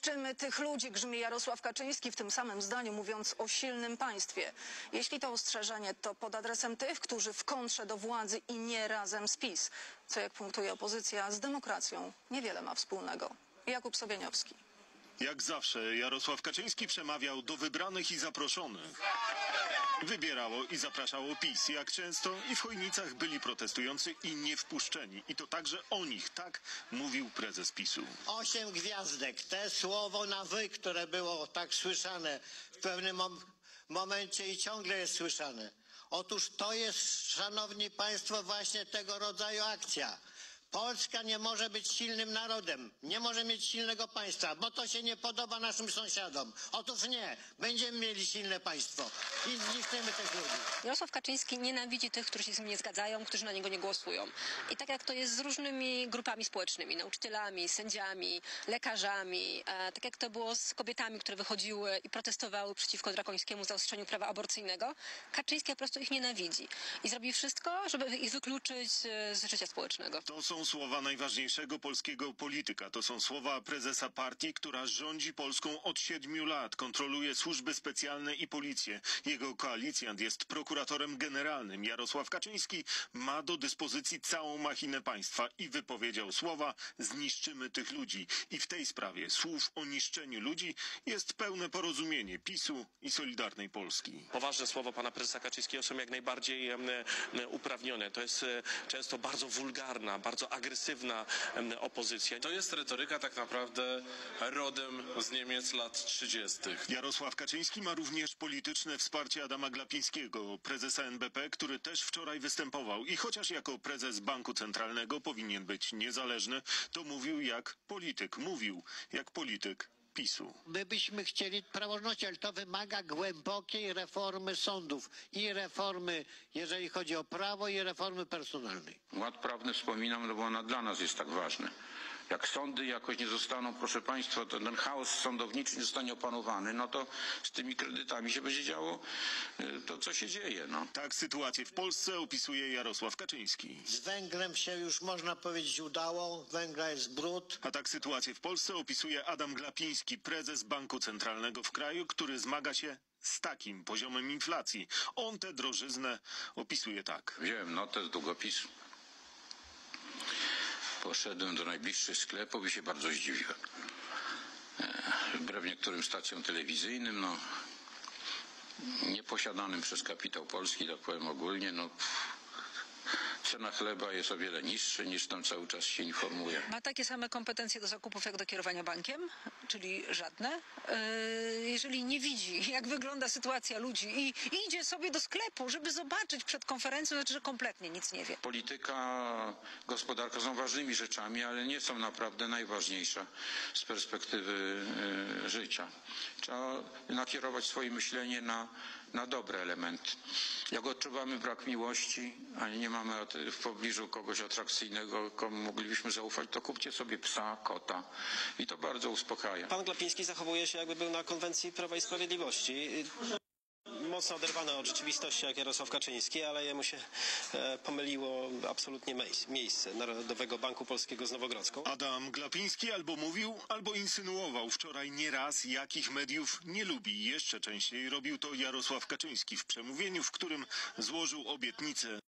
Zniszczymy tych ludzi, grzmi Jarosław Kaczyński w tym samym zdaniu, mówiąc o silnym państwie. Jeśli to ostrzeżenie, to pod adresem tych, którzy w kontrze do władzy i nie razem z PiS, co jak punktuje opozycja, z demokracją niewiele ma wspólnego. Jakub Sobieniowski. Jak zawsze Jarosław Kaczyński przemawiał do wybranych i zaproszonych. Wybierało i zapraszało PiS. Jak często i w Chojnicach byli protestujący i niewpuszczeni. I to także o nich, tak mówił prezes PiS-u. 8 gwiazdek. Te słowo na wy, które było tak słyszane w pewnym momencie i ciągle jest słyszane. Otóż to jest, szanowni państwo, właśnie tego rodzaju akcja. Polska nie może być silnym narodem, nie może mieć silnego państwa, bo to się nie podoba naszym sąsiadom. Otóż nie, będziemy mieli silne państwo i zniszczymy tych ludzi. Jarosław Kaczyński nienawidzi tych, którzy się z nim nie zgadzają, którzy na niego nie głosują. I tak jak to jest z różnymi grupami społecznymi, nauczycielami, sędziami, lekarzami, tak jak to było z kobietami, które wychodziły i protestowały przeciwko drakońskiemu zaostrzeniu prawa aborcyjnego, Kaczyński po prostu ich nienawidzi i zrobi wszystko, żeby ich wykluczyć z życia społecznego. To są słowa najważniejszego polskiego polityka. To są słowa prezesa partii, która rządzi Polską od 7 lat, kontroluje służby specjalne i policję. Jego koalicjant jest prokuratorem generalnym. Jarosław Kaczyński ma do dyspozycji całą machinę państwa i wypowiedział słowa: zniszczymy tych ludzi. I w tej sprawie słów o niszczeniu ludzi jest pełne porozumienie PiS-u i Solidarnej Polski. Poważne słowa pana prezesa Kaczyńskiego są jak najbardziej uprawnione. To jest często bardzo wulgarna, bardzo agresywna opozycja. To jest retoryka tak naprawdę rodem z Niemiec lat 30. Jarosław Kaczyński ma również polityczne wsparcie Adama Glapińskiego, prezesa NBP, który też wczoraj występował. I chociaż jako prezes Banku Centralnego powinien być niezależny, to mówił jak polityk PiS-u. My byśmy chcieli praworządności, ale to wymaga głębokiej reformy sądów i reformy, jeżeli chodzi o prawo, i reformy personalnej. Ład prawny wspominam, no bo ona dla nas jest tak ważna. Jak sądy jakoś nie zostaną, proszę państwa, to ten chaos sądowniczy nie zostanie opanowany, no to z tymi kredytami się będzie działo to, co się dzieje. No. Tak sytuację w Polsce opisuje Jarosław Kaczyński. Z węglem się już, można powiedzieć, udało. Węgla jest brud. A tak sytuację w Polsce opisuje Adam Glapiński, prezes Banku Centralnego w kraju, który zmaga się z takim poziomem inflacji. On tę drożyznę opisuje tak. Wziąłem notę z długopisu. Poszedłem do najbliższych sklepów i się bardzo zdziwiłem. Wbrew niektórym stacjom telewizyjnym, no, nieposiadanym przez kapitał polski, tak powiem ogólnie, no, cena chleba jest o wiele niższa niż tam cały czas się informuje. Ma takie same kompetencje do zakupów jak do kierowania bankiem, czyli żadne. Jeżeli nie widzi, jak wygląda sytuacja ludzi i idzie sobie do sklepu, żeby zobaczyć przed konferencją, znaczy, że kompletnie nic nie wie. Polityka, gospodarka są ważnymi rzeczami, ale nie są naprawdę najważniejsze z perspektywy życia. Trzeba nakierować swoje myślenie na dobre elementy. Jak odczuwamy brak miłości, a nie mamy w pobliżu kogoś atrakcyjnego, komu moglibyśmy zaufać, to kupcie sobie psa, kota i to bardzo uspokaja. Pan Glapiński zachowuje się, jakby był na konwencji Prawa i Sprawiedliwości. Mocno oderwane od rzeczywistości jak Jarosław Kaczyński, ale jemu się pomyliło absolutnie miejsce Narodowego Banku Polskiego z Nowogrodzką. Adam Glapiński albo mówił, albo insynuował wczoraj nieraz, jakich mediów nie lubi. Jeszcze częściej robił to Jarosław Kaczyński w przemówieniu, w którym złożył obietnicę